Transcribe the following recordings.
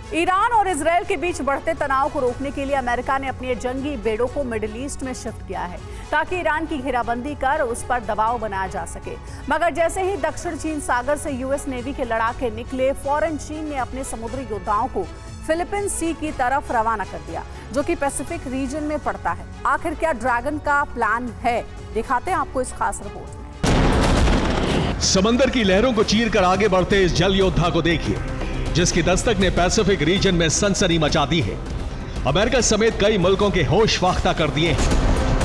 Iran और Israel के बीच बढ़ते तनाव को रोकने के लिए अमेरिका ने अपने जंगी बेड़ों को मिडिल ईस्ट में शिफ्ट किया है ताकि ईरान की घेराबंदी कर उस पर दबाव बनाया जा सके। मगर जैसे ही दक्षिण चीन सागर से यूएस नेवी के लड़ाके निकले, फौरन चीन ने अपने समुद्री योद्धाओं को फिलीपींस सी की तरफ रवाना कर दिया, जो कि पैसिफिक रीजन में पड़ता है। आखिर क्या ड्रैगन का प्लान है, दिखाते हैं आपको इस खास रिपोर्ट में। समंदर की लहरों को चीर कर आगे बढ़ते इस जल योद्धा को देखिए, जिसकी दस्तक ने पैसिफिक रीजन में सनसनी मचा दी है। अमेरिका समेत कई मुल्कों के होश फाख्ता कर दिए हैं।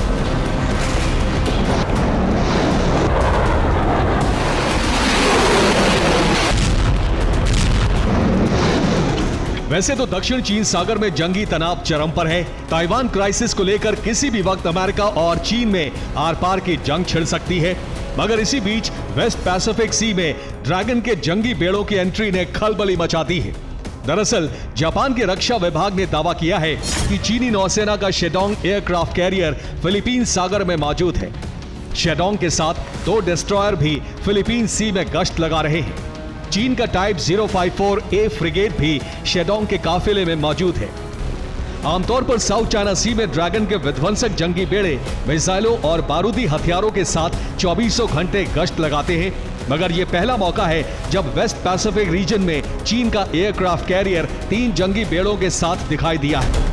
वैसे तो दक्षिण चीन सागर में जंगी तनाव चरम पर है। ताइवान क्राइसिस को लेकर किसी भी वक्त अमेरिका और चीन में आर पार की जंग छिड़ सकती है, मगर इसी बीच वेस्ट पैसिफिक सी में ड्रैगन के जंगी बेड़ों की एंट्री ने खलबली मचा दी है। दरअसल जापान के रक्षा विभाग ने दावा किया है कि चीनी नौसेना का शेडोंग एयरक्राफ्ट कैरियर फिलीपींस सागर में मौजूद है। शेडोंग के साथ 2 डिस्ट्रॉयर भी फिलीपींस सी में गश्त लगा रहे हैं। चीन का टाइप 054A फ्रिगेट भी शेडोंग के काफिले में मौजूद है। आमतौर पर साउथ चाइना सी में ड्रैगन के विध्वंसक जंगी बेड़े मिसाइलों और बारूदी हथियारों के साथ 24 घंटे गश्त लगाते हैं, मगर यह पहला मौका है जब वेस्ट पैसिफिक रीजन में चीन का एयरक्राफ्ट कैरियर 3 जंगी बेड़ों के साथ दिखाई दिया है।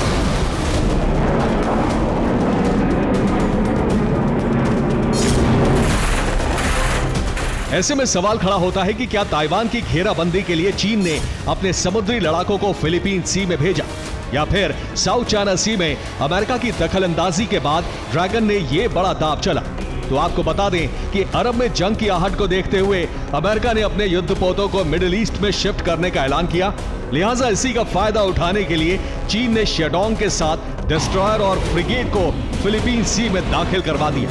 ऐसे में सवाल खड़ा होता है कि क्या ताइवान की घेराबंदी के लिए चीन ने अपने समुद्री लड़ाकों को फिलीपींस सी में भेजा, या फिर साउथ चाइना सी में अमेरिका की दखलंदाजी के बाद ड्रैगन ने यह बड़ा दांव चला। तो आपको बता दें कि अरब में जंग की आहट को देखते हुए अमेरिका ने अपने युद्धपोतों को मिडिल ईस्ट में शिफ्ट करने का ऐलान किया। लिहाजा इसी का फायदा उठाने के लिए चीन ने शेडोंग के साथ डिस्ट्रॉयर और फ्रिगेट को फिलीपींस सी में दाखिल करवा दिया।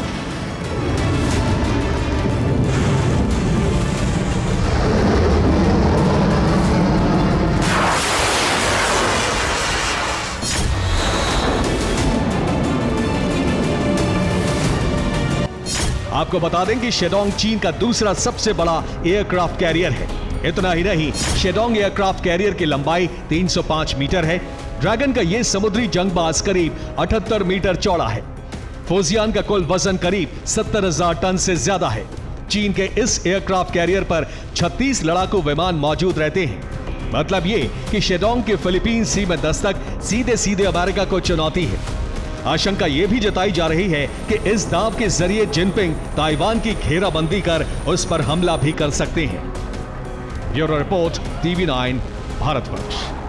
आपको बता दें कि शेडोंग चीन का दूसरा सबसे बड़ा एयरक्राफ्ट कैरियर है। इतना ही नहीं, शेडोंग एयरक्राफ्ट कैरियर की लंबाई 305 मीटर है। ड्रैगन का यह समुद्री जंगबाज करीब 78 मीटर चौड़ा है। फोजियान का कुल वजन करीब 70,000 टन से ज्यादा है। चीन के इस एयरक्राफ्ट कैरियर पर 36 लड़ाकू विमान मौजूद रहते हैं। मतलब ये कि शेडोंग के फिलीपींस सी में दस्तक सीधे सीधे अमेरिका को चुनौती है। आशंका यह भी जताई जा रही है कि इस दांव के जरिए जिनपिंग ताइवान की घेराबंदी कर उस पर हमला भी कर सकते हैं। Bureau report, TV9 Bharatvarsh.